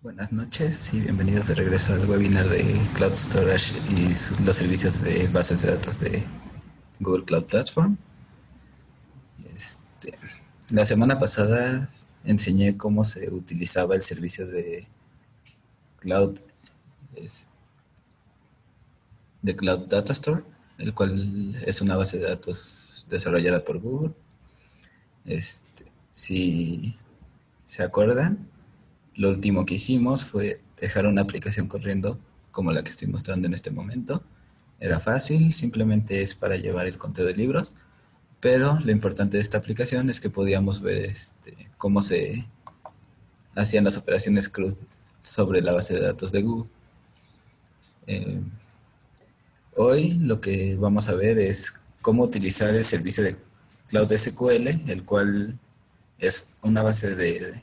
Buenas noches y bienvenidos de regreso al webinar de Cloud Storage y los servicios de bases de datos de Google Cloud Platform. Este, la semana pasada enseñé cómo se utilizaba el servicio de Cloud, es- de Cloud Data Store, el cual es una base de datos desarrollada por Google. Si se acuerdan, lo último que hicimos fue dejar una aplicación corriendo como la que estoy mostrando en este momento. Era fácil, simplemente es para llevar el conteo de libros, pero lo importante de esta aplicación es que podíamos ver cómo se hacían las operaciones CRUD sobre la base de datos de Google. Eh, Hoy lo que vamos a ver es cómo utilizar el servicio de Cloud SQL, el cual es una base de,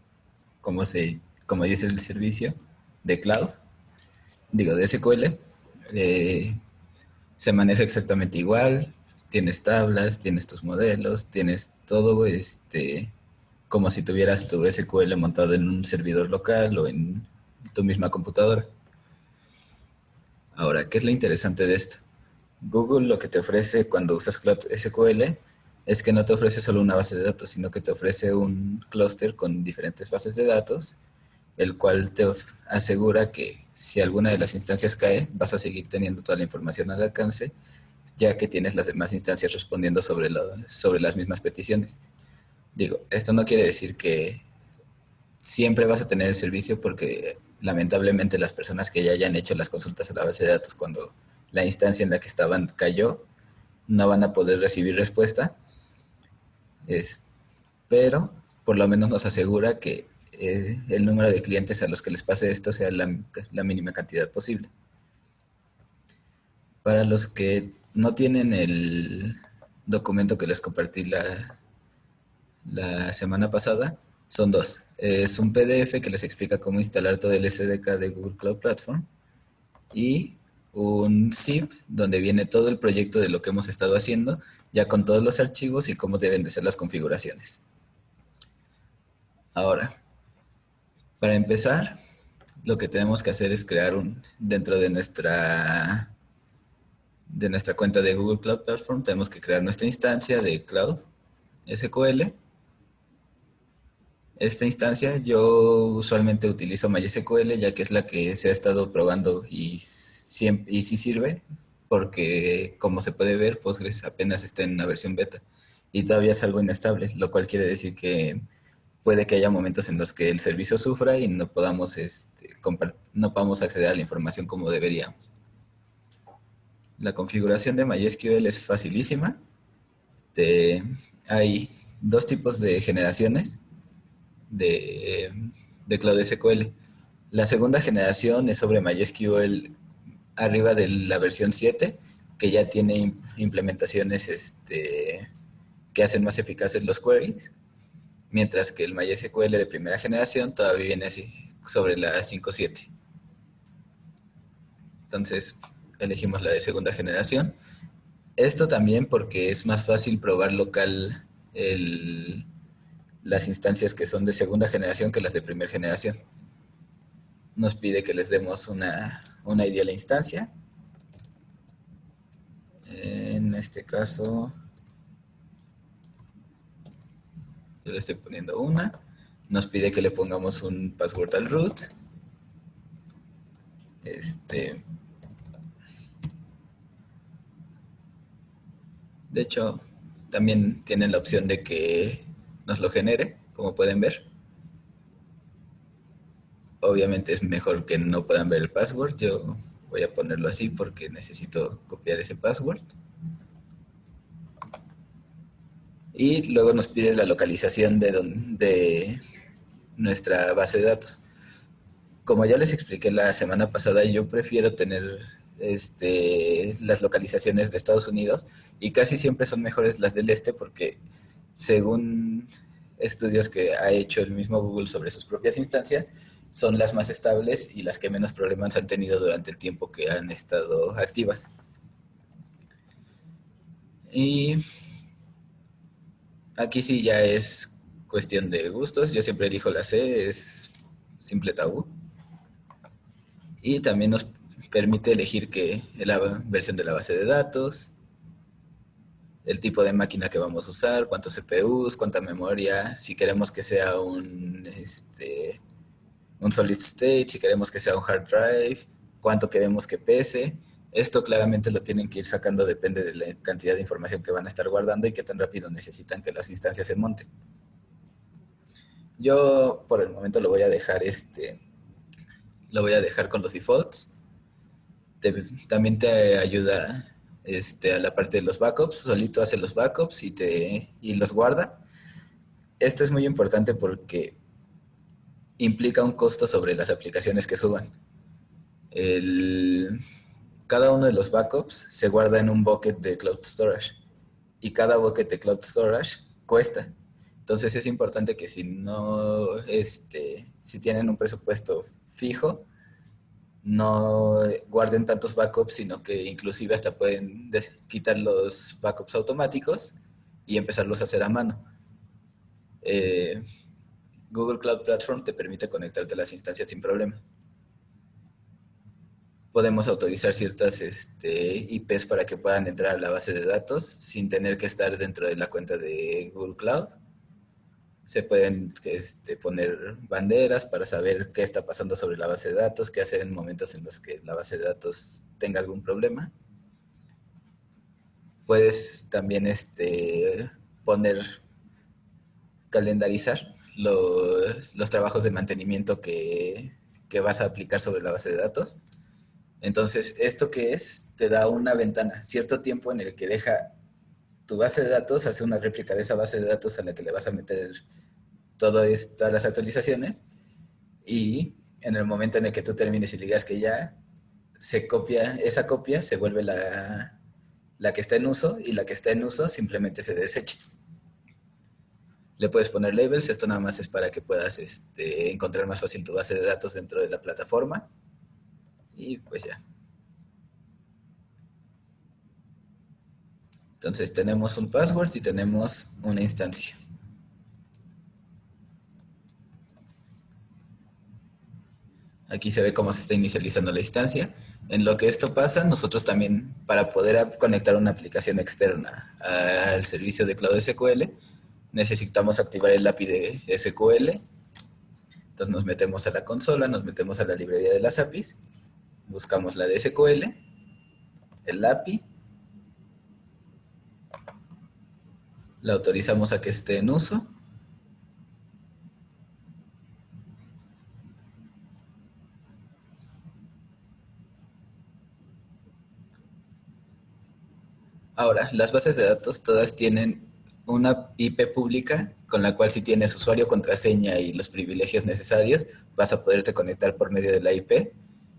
como dice el servicio, de Cloud, digo, de SQL. eh, Se maneja exactamente igual, tienes tablas, tienes tus modelos, tienes todo como si tuvieras tu SQL montado en un servidor local o en tu misma computadora. Ahora, ¿qué es lo interesante de esto? Google lo que te ofrece cuando usas Cloud SQL es que no te ofrece solo una base de datos, sino que te ofrece un clúster con diferentes bases de datos, el cual te asegura que si alguna de las instancias cae, vas a seguir teniendo toda la información al alcance, ya que tienes las demás instancias respondiendo sobre las mismas peticiones. Digo, esto no quiere decir que siempre vas a tener el servicio, porque lamentablemente las personas que ya hayan hecho las consultas a la base de datos cuando la instancia en la que estaban cayó, no van a poder recibir respuesta, es, pero por lo menos nos asegura que el número de clientes a los que les pase esto sea la mínima cantidad posible. Para los que no tienen el documento que les compartí la semana pasada, son dos. Es un PDF que les explica cómo instalar todo el SDK de Google Cloud Platform y un zip donde viene todo el proyecto de lo que hemos estado haciendo, ya con todos los archivos y cómo deben de ser las configuraciones. Ahora, para empezar, lo que tenemos que hacer es crear dentro de nuestra cuenta de Google Cloud Platform, tenemos que crear nuestra instancia de Cloud SQL. Esta instancia yo usualmente utilizo MySQL, ya que es la que se ha estado probando y sí sirve, porque como se puede ver, Postgres apenas está en una versión beta y todavía es algo inestable, lo cual quiere decir que puede que haya momentos en los que el servicio sufra y no podamos acceder a la información como deberíamos. La configuración de MySQL es facilísima. Te- Hay dos tipos de generaciones de, de Cloud SQL. La segunda generación es sobre MySQL arriba de la versión 7, que ya tiene implementaciones que hacen más eficaces los queries, mientras que el MySQL de primera generación todavía viene así sobre la 5.7. Entonces elegimos la de segunda generación. Esto también porque es más fácil probar local las instancias que son de segunda generación que las de primera generación. Nos pide que les demos una ID a la instancia. En este caso, yo le estoy poniendo una. Nos pide que le pongamos un password al root. Este, de hecho, también tienen la opción de que nos lo genere, como pueden ver. Obviamente es mejor que no puedan ver el password. Yo voy a ponerlo así porque necesito copiar ese password. Y luego nos pide la localización de nuestra base de datos. Como ya les expliqué la semana pasada, yo prefiero tener las localizaciones de Estados Unidos, y casi siempre son mejores las del este, porque según estudios que ha hecho el mismo Google sobre sus propias instancias, son las más estables y las que menos problemas han tenido durante el tiempo que han estado activas. Y aquí sí ya es cuestión de gustos. Yo siempre elijo la C, es simple tabú. Y también nos permite elegir la versión de la base de datos, el tipo de máquina que vamos a usar, cuántos CPUs, cuánta memoria, si queremos que sea un solid state, si queremos que sea un hard drive, cuánto queremos que pese. Esto claramente lo tienen que ir sacando, depende de la cantidad de información que van a estar guardando y qué tan rápido necesitan que las instancias se monten. Yo por el momento lo voy a dejar con los defaults. También te ayuda a la parte de los backups, solito hace los backups y los guarda. Esto es muy importante porque implica un costo sobre las aplicaciones que suban. Cada uno de los backups se guarda en un bucket de Cloud Storage y cada bucket de Cloud Storage cuesta. Entonces es importante que si tienen un presupuesto fijo, no guarden tantos backups, sino que inclusive hasta pueden quitar los backups automáticos y empezarlos a hacer a mano. Google Cloud Platform te permite conectarte a las instancias sin problema. Podemos autorizar ciertas IPs para que puedan entrar a la base de datos sin tener que estar dentro de la cuenta de Google Cloud. Se pueden poner banderas para saber qué está pasando sobre la base de datos, qué hacer en momentos en los que la base de datos tenga algún problema. Puedes también calendarizar los trabajos de mantenimiento que vas a aplicar sobre la base de datos. Entonces, ¿esto qué es? Te da una ventana, cierto tiempo en el que deja tu base de datos, hace una réplica de esa base de datos a la que le vas a meter todas las actualizaciones, y en el momento en el que tú termines y digas que ya, esa copia se vuelve la que está en uso, y la que está en uso simplemente se desecha. Le puedes poner labels, esto nada más es para que puedas encontrar más fácil tu base de datos dentro de la plataforma, y pues ya. Entonces tenemos un password y tenemos una instancia. Aquí se ve cómo se está inicializando la instancia. En lo que esto pasa, nosotros también, para poder conectar una aplicación externa al servicio de Cloud SQL, necesitamos activar el API de SQL. Entonces nos metemos a la consola, nos metemos a la librería de las APIs, buscamos la de SQL, el API, la autorizamos a que esté en uso. Ahora, las bases de datos todas tienen una IP pública con la cual, si tienes usuario, contraseña y los privilegios necesarios, vas a poderte conectar por medio de la IP.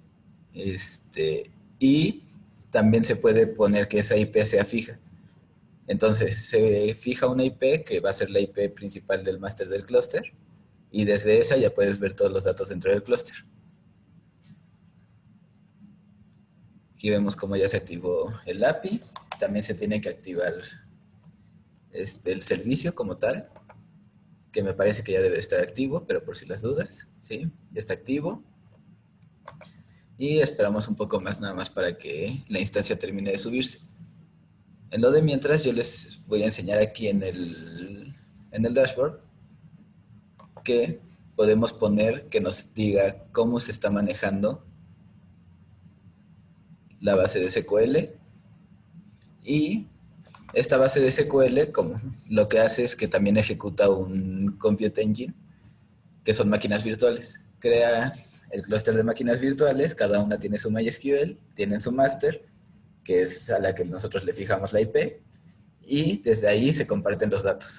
Y también se puede poner que esa IP sea fija. Entonces, se fija una IP que va a ser la IP principal del máster del clúster, y desde esa ya puedes ver todos los datos dentro del clúster. Aquí vemos cómo ya se activó el API. También se tiene que activar el servicio como tal, que me parece que ya debe estar activo, pero por si las dudas, ¿sí? Ya está activo. Y esperamos un poco más, nada más para que la instancia termine de subirse. En lo de mientras, yo les voy a enseñar aquí en el dashboard que podemos poner que nos diga cómo se está manejando la base de SQL. Y esta base de SQL, como lo que hace es que también ejecuta un Compute Engine, que son máquinas virtuales. Crea el clúster de máquinas virtuales, cada una tiene su MySQL, tienen su master, que es a la que nosotros le fijamos la IP, y desde ahí se comparten los datos.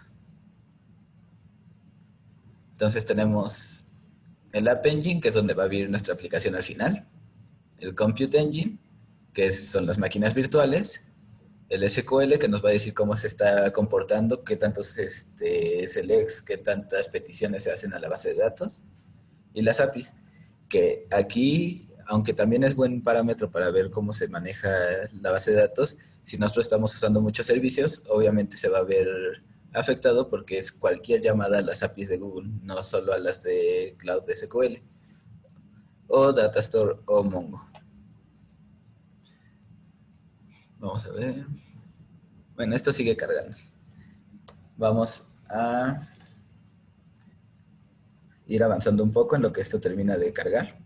Entonces tenemos el App Engine, que es donde va a vivir nuestra aplicación al final, el Compute Engine, que son las máquinas virtuales, el SQL, que nos va a decir cómo se está comportando, qué tantos selects, qué tantas peticiones se hacen a la base de datos, y las APIs, que aquí, aunque también es buen parámetro para ver cómo se maneja la base de datos, si nosotros estamos usando muchos servicios, obviamente se va a ver afectado porque es cualquier llamada a las APIs de Google, no solo a las de Cloud SQL. o Datastore o Mongo. Vamos a ver. Bueno, esto sigue cargando. Vamos a ir avanzando un poco en lo que esto termina de cargar.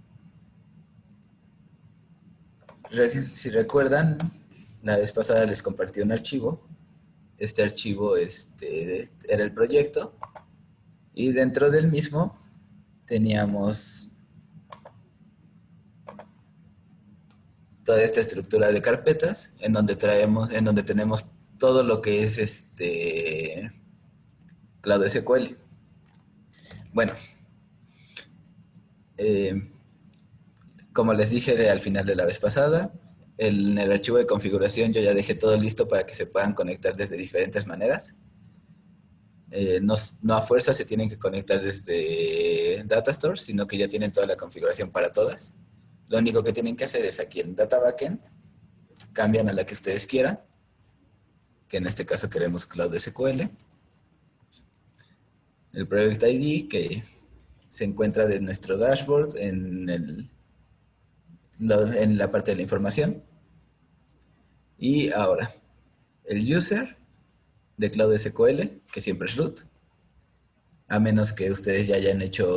Si recuerdan, la vez pasada les compartí un archivo. Este archivo era el proyecto y dentro del mismo teníamos toda esta estructura de carpetas en donde tenemos todo lo que es Cloud SQL. Bueno, como les dije al final de la vez pasada, en el archivo de configuración yo ya dejé todo listo para que se puedan conectar desde diferentes maneras. No a fuerza se tienen que conectar desde Datastore, sino que ya tienen toda la configuración para todas. Lo único que tienen que hacer es aquí en Data Backend, cambian a la que ustedes quieran, que en este caso queremos Cloud SQL. El Project ID que se encuentra de nuestro dashboard en la parte de la información. Y ahora, el user de Cloud SQL, que siempre es root, a menos que ustedes ya hayan hecho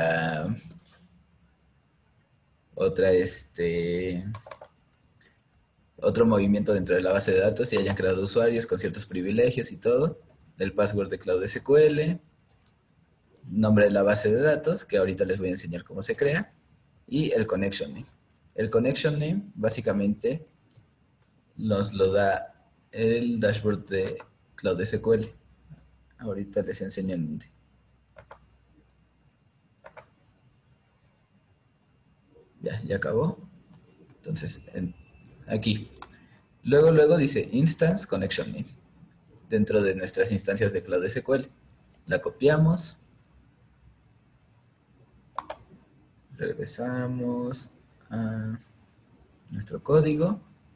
otro movimiento dentro de la base de datos y hayan creado usuarios con ciertos privilegios y todo. El password de Cloud SQL, nombre de la base de datos, que ahorita les voy a enseñar cómo se crea, y el connection name. El connection name básicamente nos lo da el dashboard de Cloud SQL. Ahorita les enseño en dónde. Ya acabó. Entonces, aquí. Luego dice Instance Connection Name. Dentro de nuestras instancias de Cloud SQL. La copiamos. Regresamos a nuestro código.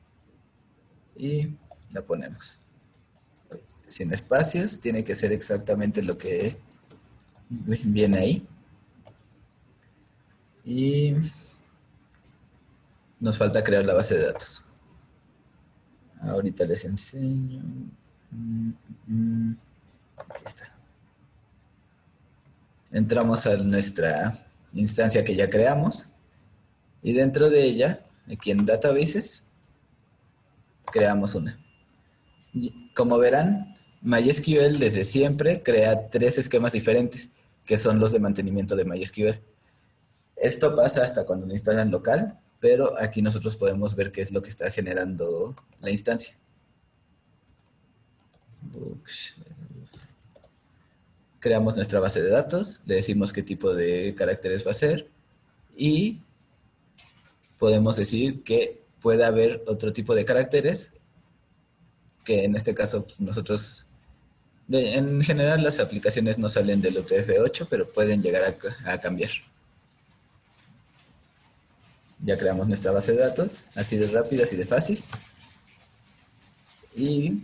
Y la ponemos. Sin espacios. Tiene que ser exactamente lo que viene ahí. Y nos falta crear la base de datos. Ahorita les enseño. Aquí está. Entramos a nuestra instancia que ya creamos y dentro de ella, aquí en Databases, creamos una. Como verán, MySQL desde siempre crea 3 esquemas diferentes, que son los de mantenimiento de MySQL. Esto pasa hasta cuando lo instalan local, pero aquí nosotros podemos ver qué es lo que está generando la instancia. Creamos nuestra base de datos, le decimos qué tipo de caracteres va a ser y podemos decir que puede haber otro tipo de caracteres que en este caso nosotros, en general las aplicaciones no salen del UTF-8, pero pueden llegar a cambiar. Ya creamos nuestra base de datos, así de rápida, así de fácil. Y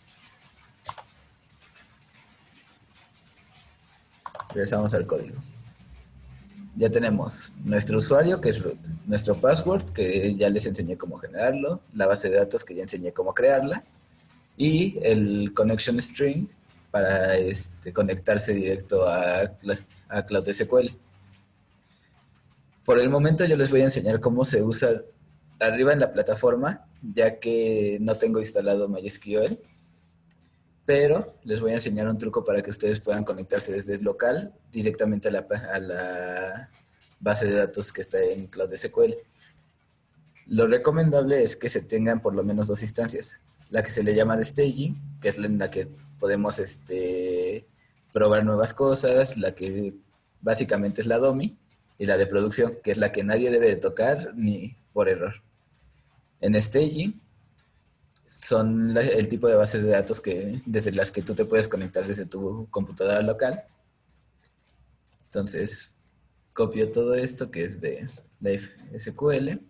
regresamos al código. Ya tenemos nuestro usuario, que es root, nuestro password, que ya les enseñé cómo generarlo, la base de datos, que ya enseñé cómo crearla, y el connection string para conectarse directo a Cloud SQL. Por el momento yo les voy a enseñar cómo se usa arriba en la plataforma, ya que no tengo instalado MySQL, pero les voy a enseñar un truco para que ustedes puedan conectarse desde el local directamente a la base de datos que está en Cloud SQL. Lo recomendable es que se tengan por lo menos 2 instancias. La que se le llama de staging, que es en la que podemos probar nuevas cosas, la que básicamente es la dummy, y la de producción, que es la que nadie debe de tocar ni por error. En staging son el tipo de bases de datos desde las que tú te puedes conectar desde tu computadora local. Entonces, copio todo esto que es de SQL.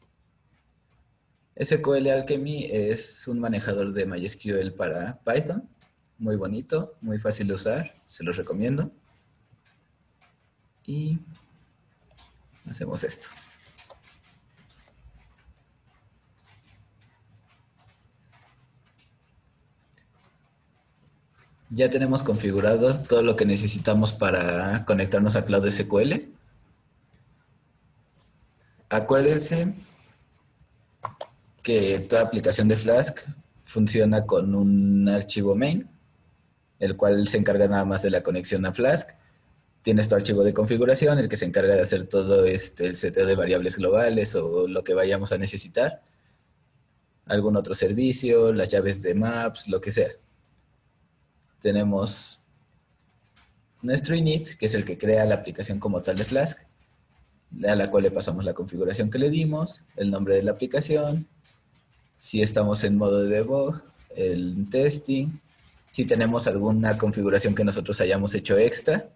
SQL Alchemy es un manejador de MySQL para Python. Muy bonito, muy fácil de usar, se los recomiendo. Y Hacemos esto. Ya tenemos configurado todo lo que necesitamos para conectarnos a Cloud SQL. Acuérdense que toda aplicación de Flask funciona con un archivo main, el cual se encarga nada más de la conexión a Flask. Tienes tu archivo de configuración, el que se encarga de hacer todo el seteo de variables globales o lo que vayamos a necesitar. Algún otro servicio, las llaves de maps, lo que sea. Tenemos nuestro init, que es el que crea la aplicación como tal de Flask, a la cual le pasamos la configuración que le dimos, el nombre de la aplicación, si estamos en modo de debug, el testing, si tenemos alguna configuración que nosotros hayamos hecho extra,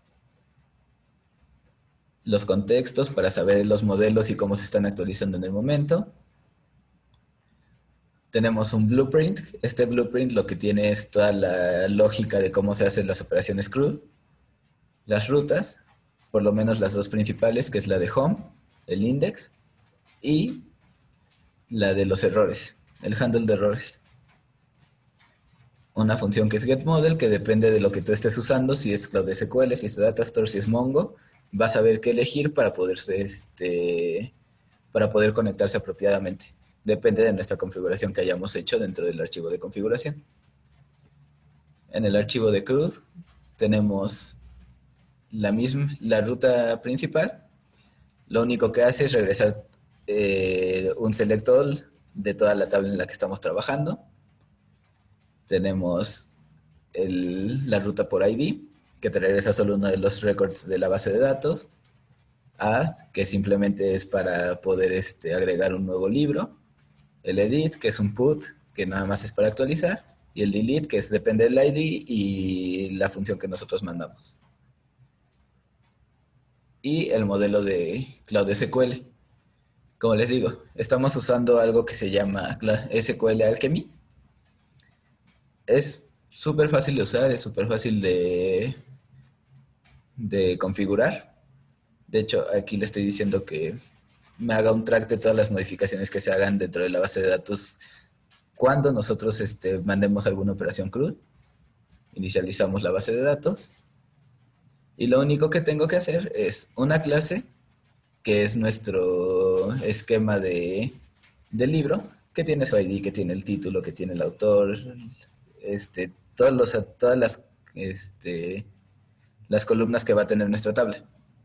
los contextos para saber los modelos y cómo se están actualizando en el momento. Tenemos un blueprint. Este blueprint lo que tiene es toda la lógica de cómo se hacen las operaciones CRUD, las rutas, por lo menos las dos principales, que es la de home, el index, y la de los errores, el handle de errores. Una función que es getModel, que depende de lo que tú estés usando, si es Cloud SQL, si es Datastore, si es Mongo, vas a saber qué elegir para poder conectarse apropiadamente. Depende de nuestra configuración que hayamos hecho dentro del archivo de configuración. En el archivo de CRUD tenemos la ruta principal. Lo único que hace es regresar un select all de toda la tabla en la que estamos trabajando. Tenemos la ruta por ID, que te regresa solo uno de los records de la base de datos. Add, que simplemente es para poder agregar un nuevo libro. El edit, que es un put, que nada más es para actualizar. Y el delete, que depende del ID y la función que nosotros mandamos. Y el modelo de Cloud SQL. Como les digo, estamos usando algo que se llama SQL Alchemy. Es súper fácil de usar, es súper fácil de configurar. De hecho, aquí le estoy diciendo que me haga un track de todas las modificaciones que se hagan dentro de la base de datos cuando nosotros mandemos alguna operación CRUD. Inicializamos la base de datos. Y lo único que tengo que hacer es una clase, que es nuestro esquema del libro, que tiene su ID, que tiene el título, que tiene el autor, todas las columnas que va a tener nuestra tabla.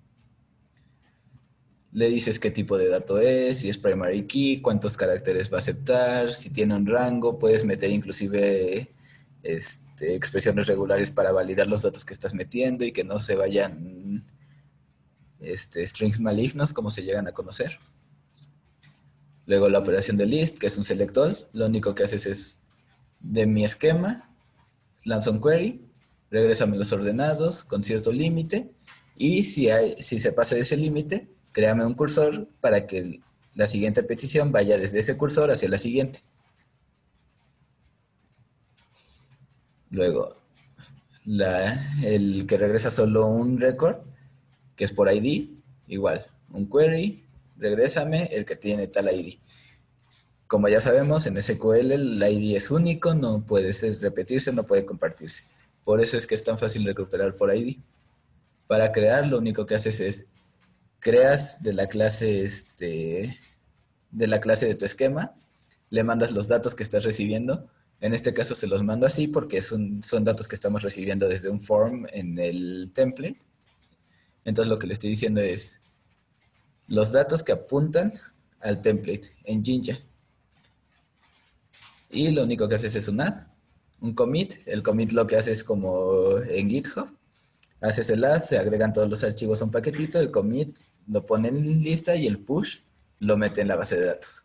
Le dices qué tipo de dato es, si es primary key, cuántos caracteres va a aceptar, si tiene un rango, puedes meter inclusive expresiones regulares para validar los datos que estás metiendo y que no se vayan strings malignos, como se llegan a conocer. Luego la operación de list, que es un select all. Lo único que haces es de mi esquema, lanza un query, regrésame los ordenados con cierto límite, y si se pasa de ese límite, créame un cursor para que la siguiente petición vaya desde ese cursor hacia la siguiente. Luego, el que regresa solo un record, que es por ID, igual, un query, regrésame el que tiene tal ID. Como ya sabemos, en SQL el ID es único, no puede repetirse, no puede compartirse. Por eso es que es tan fácil recuperar por ID. Para crear, lo único que haces es creas de la clase de tu esquema, le mandas los datos que estás recibiendo. En este caso se los mando así porque son datos que estamos recibiendo desde un form en el template. Entonces lo que le estoy diciendo es los datos que apuntan al template en Jinja. Y lo único que haces es un add, un commit. El commit lo que hace es como en GitHub. Haces el add, se agregan todos los archivos a un paquetito, el commit lo pone en lista y el push lo mete en la base de datos.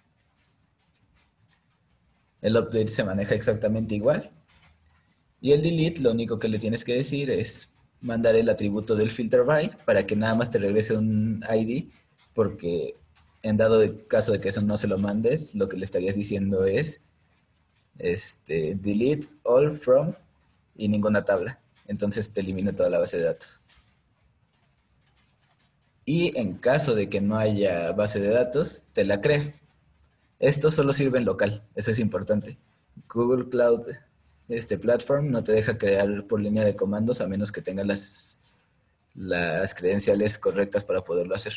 El update se maneja exactamente igual. Y el delete lo único que le tienes que decir es mandar el atributo del filter by para que nada más te regrese un ID, porque en dado caso de que eso no se lo mandes, lo que le estarías diciendo es delete all from y ninguna tabla. Entonces te elimina toda la base de datos. Y en caso de que no haya base de datos, te la crea. Esto solo sirve en local, eso es importante. Google Cloud Platform no te deja crear por línea de comandos a menos que tenga las credenciales correctas para poderlo hacer.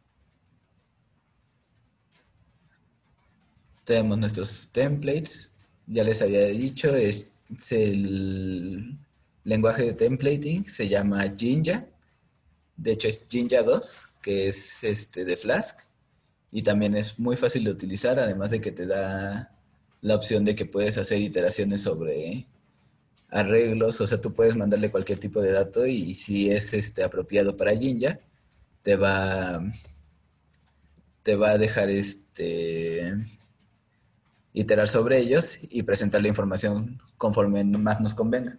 Tenemos nuestros templates, ya les había dicho, es el lenguaje de templating, se llama Jinja, de hecho es Jinja 2, que es de Flask, y también es muy fácil de utilizar, además de que te da la opción de que puedes hacer iteraciones sobre arreglos, o sea, tú puedes mandarle cualquier tipo de dato y si es apropiado para Jinja, te va, te va a dejar iterar sobre ellos y presentar la información conforme más nos convenga.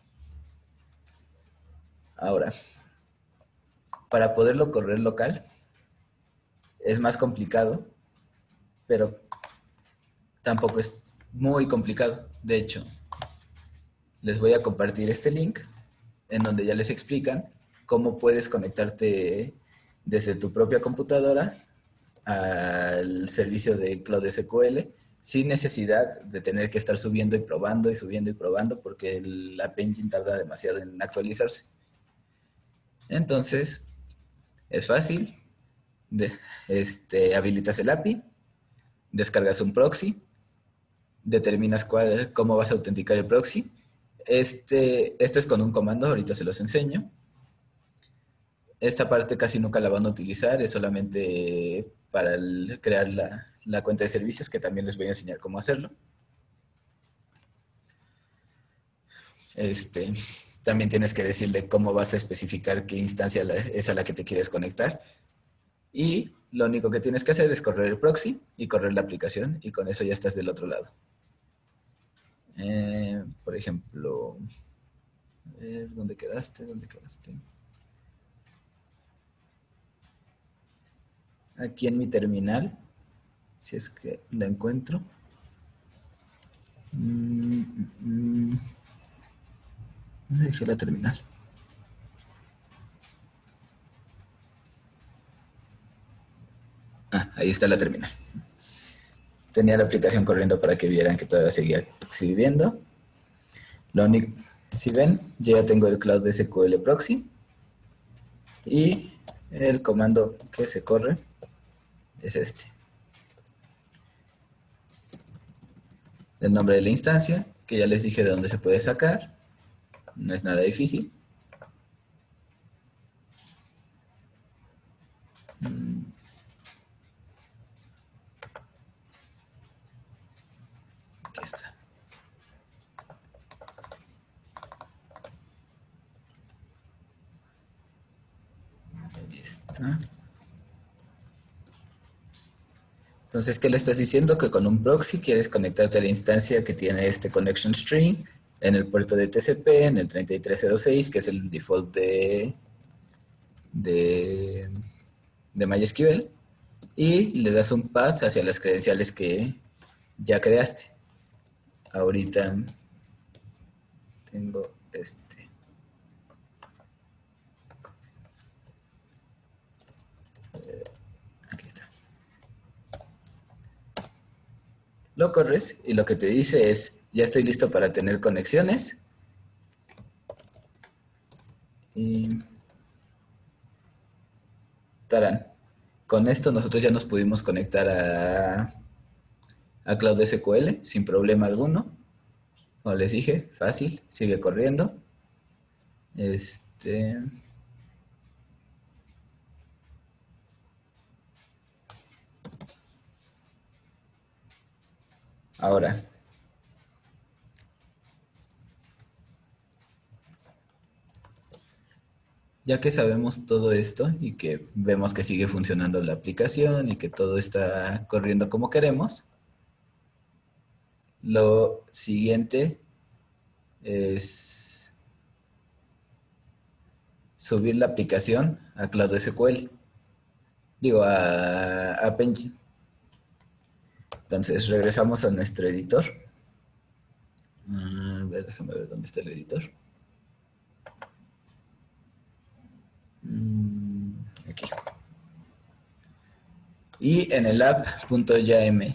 Ahora, para poderlo correr local es más complicado, pero tampoco es muy complicado. De hecho, les voy a compartir este link en donde ya les explican cómo puedes conectarte desde tu propia computadora al servicio de Cloud SQL sin necesidad de tener que estar subiendo y probando y subiendo y probando porque el App Engine tarda demasiado en actualizarse. Entonces, es fácil. Habilitas el API, descargas un proxy, determinas cómo vas a autenticar el proxy. Esto es con un comando, ahorita se los enseño. Esta parte casi nunca la van a utilizar, es solamente para crear la cuenta de servicios, que también les voy a enseñar cómo hacerlo. Este, También tienes que decirle cómo vas a especificar qué instancia es a la que te quieres conectar. Y lo único que tienes que hacer es correr el proxy y correr la aplicación y con eso ya estás del otro lado. Por ejemplo, a ver, ¿dónde quedaste? ¿Dónde quedaste? Aquí en mi terminal, si es que la encuentro. ¿Dónde dejé la terminal? Ah, ahí está la terminal. Tenía la aplicación corriendo para que vieran que todavía seguía sirviendo. Lo único, si ven, yo ya tengo el Cloud SQL Proxy y el comando que se corre es el nombre de la instancia, que ya les dije de dónde se puede sacar, no es nada difícil. Aquí está. Ahí está. Entonces, ¿qué le estás diciendo? Que con un proxy quieres conectarte a la instancia que tiene este connection string en el puerto de TCP, en el 3306, que es el default de, de MySQL, y le das un path hacia las credenciales que ya creaste. Ahorita tengo aquí está. Lo corres y lo que te dice es, ya estoy listo para tener conexiones. Y tarán. Con esto nosotros ya nos pudimos conectar a Cloud SQL sin problema alguno. Como les dije, fácil, sigue corriendo. Este, Ahora, ya que sabemos todo esto y que vemos que sigue funcionando la aplicación y que todo está corriendo como queremos, lo siguiente es subir la aplicación a Cloud SQL. Digo, a App Engine. Entonces regresamos a nuestro editor. A ver, déjame ver dónde está el editor. Aquí. Y en el app.yml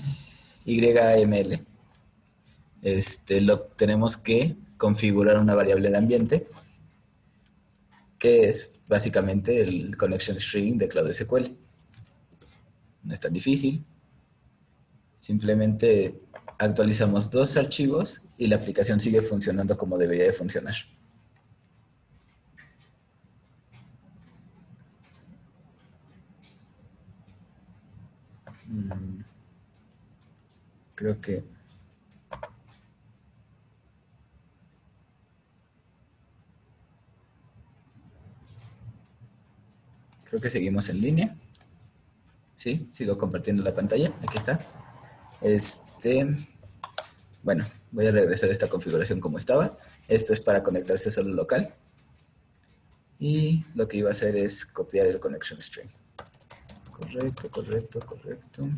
tenemos que configurar una variable de ambiente que es básicamente el connection string de Cloud SQL. No es tan difícil. Simplemente actualizamos dos archivos y la aplicación sigue funcionando como debería de funcionar. Creo que seguimos en línea. Sí, sigo compartiendo la pantalla. Aquí está. Bueno, voy a regresar a esta configuración como estaba. Esto es para conectarse solo local. Y lo que iba a hacer es copiar el connection string. Correcto, correcto, correcto.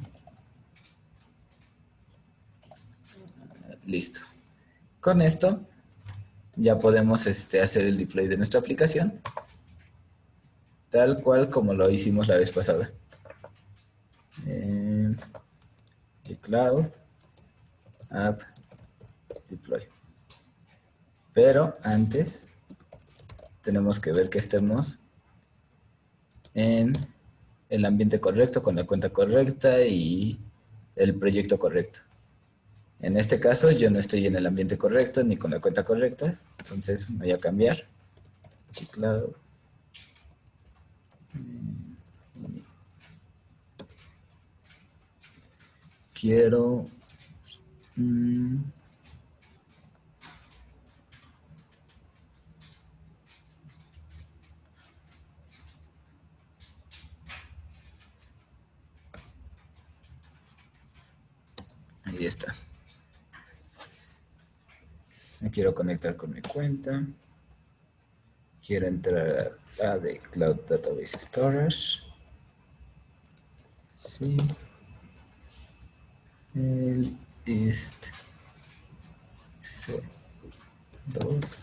Listo. Con esto ya podemos hacer el deploy de nuestra aplicación, tal cual como lo hicimos la vez pasada. Cloud app deploy. Pero antes tenemos que ver que estemos en el ambiente correcto, con la cuenta correcta y el proyecto correcto. En este caso yo no estoy en el ambiente correcto ni con la cuenta correcta, entonces voy a cambiar. Cloud. Quiero... ahí está. Me quiero conectar con mi cuenta. Quiero entrar a la de Cloud Database Storage. Sí. El ist C2.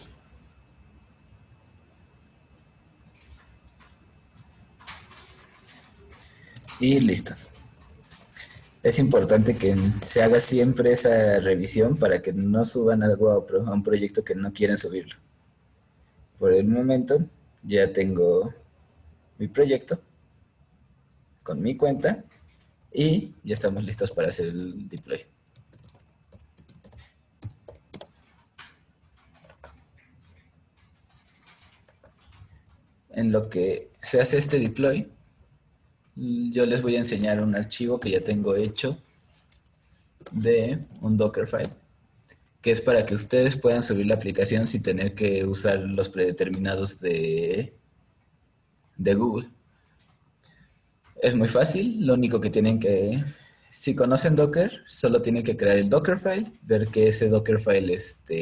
Y listo. Es importante que se haga siempre esa revisión para que no suban algo a un proyecto que no quieren subirlo. Por el momento ya tengo mi proyecto con mi cuenta y ya estamos listos para hacer el deploy. En lo que se hace este deploy, yo les voy a enseñar un archivo que ya tengo hecho de un Dockerfile, que es para que ustedes puedan subir la aplicación sin tener que usar los predeterminados de Google. Es muy fácil, lo único que tienen que, si conocen Docker, solo tienen que crear el Dockerfile, ver que ese Dockerfile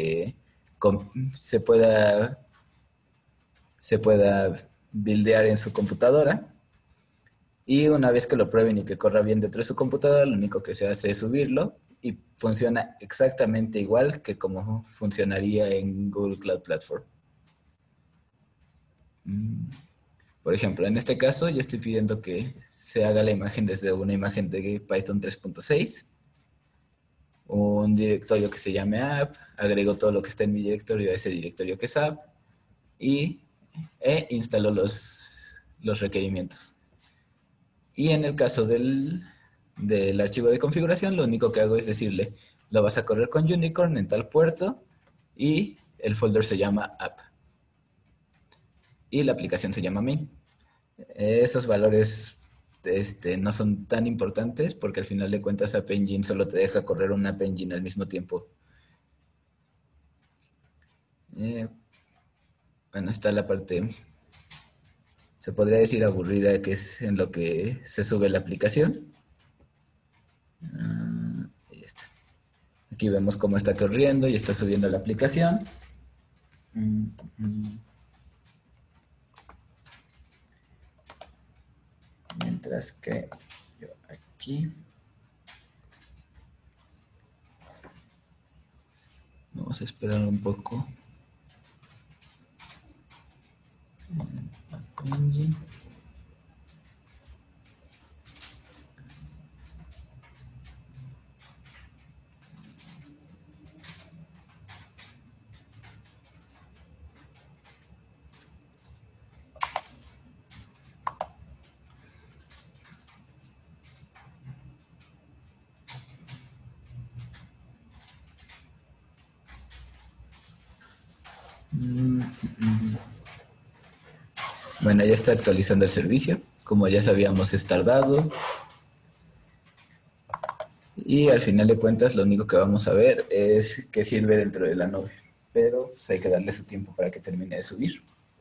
se pueda buildear en su computadora. Y una vez que lo prueben y que corra bien dentro de su computadora, lo único que se hace es subirlo y funciona exactamente igual que como funcionaría en Google Cloud Platform. Por ejemplo, en este caso yo estoy pidiendo que se haga la imagen desde una imagen de Python 3.6, un directorio que se llame app, agrego todo lo que está en mi directorio a ese directorio que es app y instalo los requerimientos. Y en el caso del archivo de configuración, lo único que hago es decirle, lo vas a correr con Unicorn en tal puerto y el folder se llama app. Y la aplicación se llama main. Esos valores no son tan importantes porque al final de cuentas App Engine solo te deja correr un App Engine al mismo tiempo. Bueno, está la parte, se podría decir aburrida, que es en lo que se sube la aplicación. Ahí está. Aquí vemos cómo está corriendo y está subiendo la aplicación. Mientras que yo aquí vamos a esperar un poco. Bueno, ya está actualizando el servicio. Como ya sabíamos, es tardado. Y al final de cuentas, lo único que vamos a ver es que sirve dentro de la nube. Pero pues, hay que darle su tiempo para que termine de subir.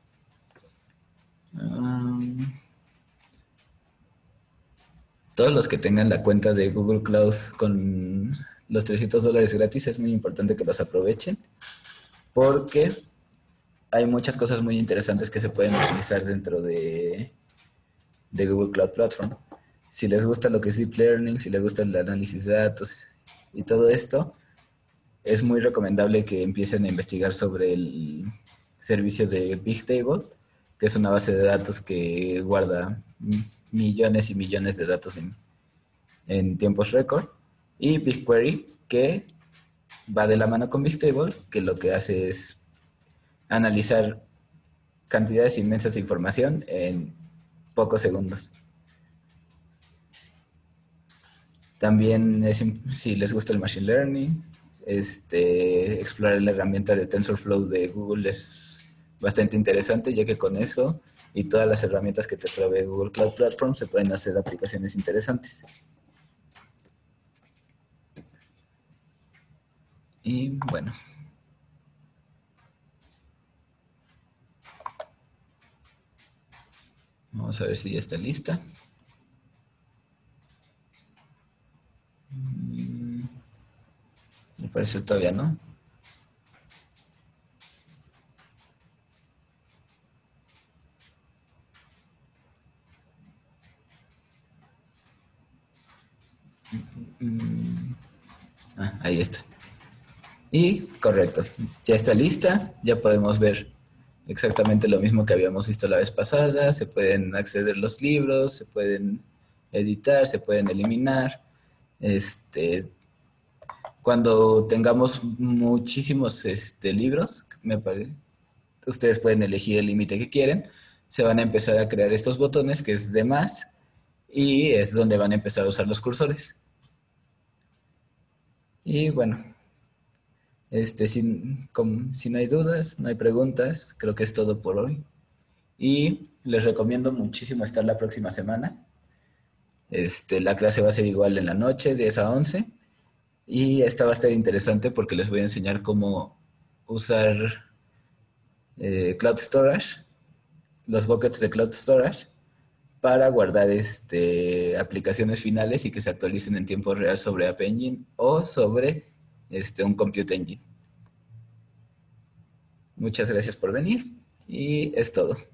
Todos los que tengan la cuenta de Google Cloud con los $300 gratis, es muy importante que los aprovechen porque hay muchas cosas muy interesantes que se pueden utilizar dentro de Google Cloud Platform. Si les gusta lo que es Deep Learning, si les gusta el análisis de datos y todo esto, es muy recomendable que empiecen a investigar sobre el servicio de Bigtable, que es una base de datos que guarda millones y millones de datos en tiempos récord, y BigQuery, que va de la mano con Bigtable, que lo que hace es analizar cantidades inmensas de información en pocos segundos. También, si les gusta el Machine Learning, explorar la herramienta de TensorFlow de Google es bastante interesante, ya que con eso y todas las herramientas que te provee Google Cloud Platform se pueden hacer aplicaciones interesantes. Y bueno, vamos a ver si ya está lista. Al parecer todavía no. Ahí está. Y correcto, ya está lista, ya podemos ver exactamente lo mismo que habíamos visto la vez pasada, se pueden acceder los libros, se pueden editar, se pueden eliminar. Cuando tengamos muchísimos libros, me parece, ustedes pueden elegir el límite que quieren, se van a empezar a crear estos botones que es de más y es donde van a empezar a usar los cursores. Y bueno, si no hay dudas, no hay preguntas, creo que es todo por hoy. Y les recomiendo muchísimo estar la próxima semana. La clase va a ser igual en la noche, 10 a 11. Y esta va a estar interesante porque les voy a enseñar cómo usar Cloud Storage, los buckets de Cloud Storage, para guardar aplicaciones finales y que se actualicen en tiempo real sobre App Engine o sobre un Compute Engine. Muchas gracias por venir y es todo.